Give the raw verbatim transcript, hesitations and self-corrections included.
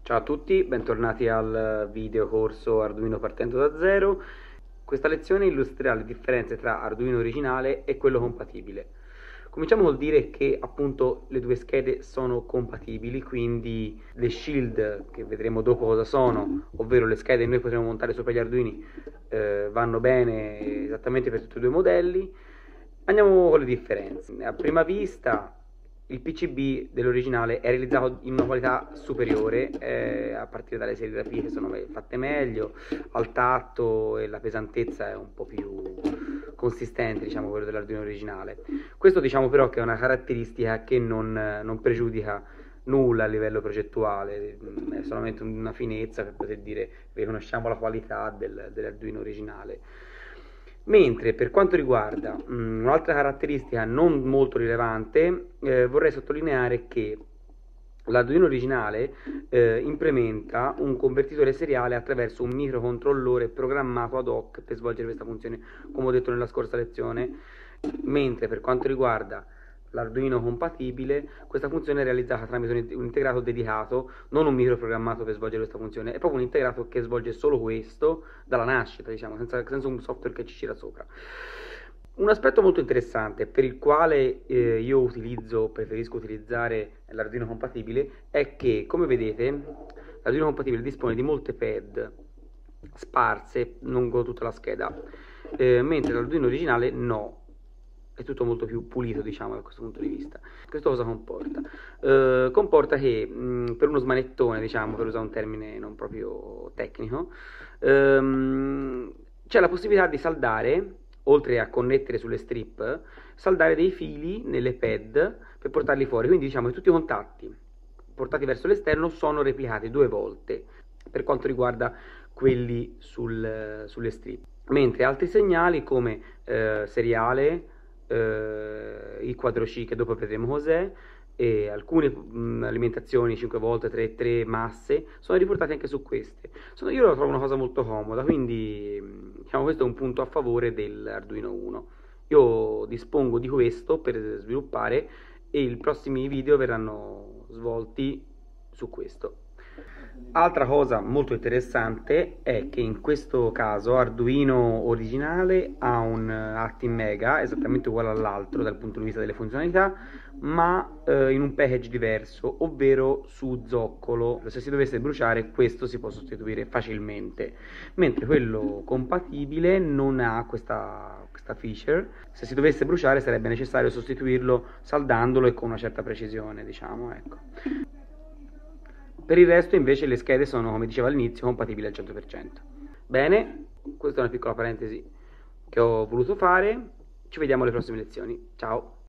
Ciao a tutti, bentornati al video corso Arduino partendo da zero. Questa lezione illustrerà le differenze tra Arduino originale e quello compatibile. Cominciamo col dire che appunto le due schede sono compatibili, quindi le shield, che vedremo dopo cosa sono, ovvero le schede che noi potremo montare sopra gli Arduini, eh, vanno bene esattamente per tutti e due i modelli. Andiamo con le differenze. A prima vista il P C B dell'originale è realizzato in una qualità superiore, eh, a partire dalle serigrafie che sono fatte meglio, al tatto, e la pesantezza è un po' più consistente, diciamo, quello dell'Arduino originale. Questo, diciamo, però, che è una caratteristica che non, non pregiudica nulla a livello progettuale, è solamente una finezza per poter dire riconosciamo la qualità del, dell'Arduino originale. Mentre per quanto riguarda mh, un'altra caratteristica non molto rilevante, eh, vorrei sottolineare che l'Arduino originale eh, implementa un convertitore seriale attraverso un microcontrollore programmato ad hoc per svolgere questa funzione, come ho detto nella scorsa lezione, mentre per quanto riguarda l'Arduino compatibile, questa funzione è realizzata tramite un integrato dedicato, non un microprogrammato per svolgere questa funzione, è proprio un integrato che svolge solo questo dalla nascita, diciamo, senza, senza un software che ci gira sopra. Un aspetto molto interessante per il quale eh, io utilizzo, preferisco utilizzare l'Arduino compatibile è che, come vedete, l'Arduino compatibile dispone di molte pad sparse lungo tutta la scheda, eh, mentre l'Arduino originale no, è tutto molto più pulito, diciamo, da questo punto di vista. Questo cosa comporta? Eh, comporta che mh, per uno smanettone, diciamo, per usare un termine non proprio tecnico, ehm, c'è la possibilità di saldare, oltre a connettere sulle strip, saldare dei fili nelle pad per portarli fuori. Quindi diciamo che tutti i contatti portati verso l'esterno sono replicati due volte per quanto riguarda quelli sul, sulle strip. Mentre altri segnali come eh, seriale, eh, il quadro C, che dopo vedremo cos'è, e alcune mh, alimentazioni cinque volte, tre, tre masse sono riportate anche su queste. Sono, io lo trovo una cosa molto comoda, quindi mh, diciamo, questo è un punto a favore dell'Arduino uno. Io dispongo di questo per sviluppare e i prossimi video verranno svolti su questo. Altra cosa molto interessante è che in questo caso Arduino originale ha un ActiveMega esattamente uguale all'altro dal punto di vista delle funzionalità, ma eh, in un package diverso, ovvero su zoccolo. Se si dovesse bruciare, questo si può sostituire facilmente, mentre quello compatibile non ha questa, questa feature. Se si dovesse bruciare sarebbe necessario sostituirlo saldandolo e con una certa precisione, diciamo, ecco. Per il resto invece le schede sono, come dicevo all'inizio, compatibili al cento per cento. Bene, questa è una piccola parentesi che ho voluto fare. Ci vediamo alle prossime lezioni. Ciao!